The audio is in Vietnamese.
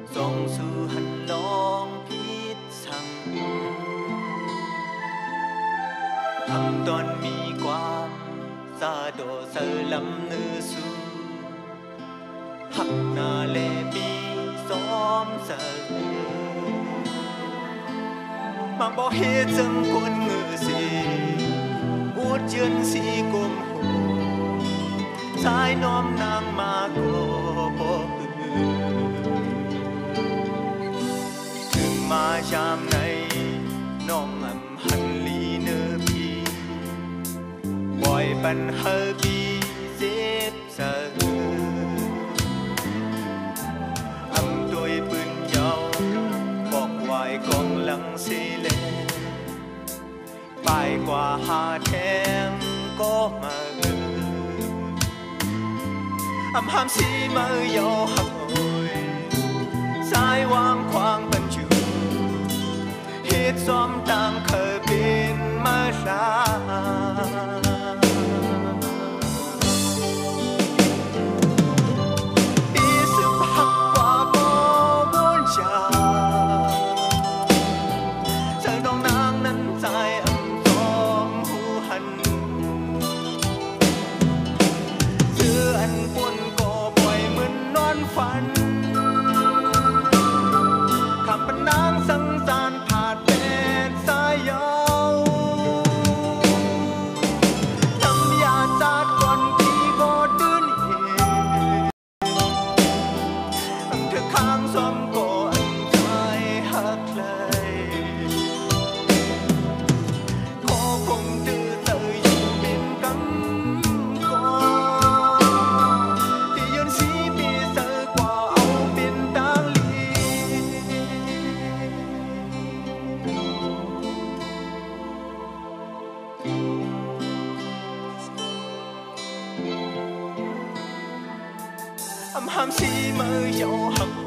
จงสู่หันลองพิษสังทำตอนมีความซาโดเสลำนือสู่หักนาเลปีซ้อมเสmà bỏ hết dân quân ngựa gì út chân si cùng hồ trái nóm nàng mà cô bỏ từng mà chạm này nóm ẩm hẳn ly nơ bi bòi bắn hơ bi xếp giờ ẩm đôi bươn nhauบอกไว้กองหลังสีเลไปกว่าหาแทงก็มาหามสีมือยอหักโอยสายวางควางบรรจุเหตุซ้อมต่างเคยเป็นมาชาhàm si mơ dấu hận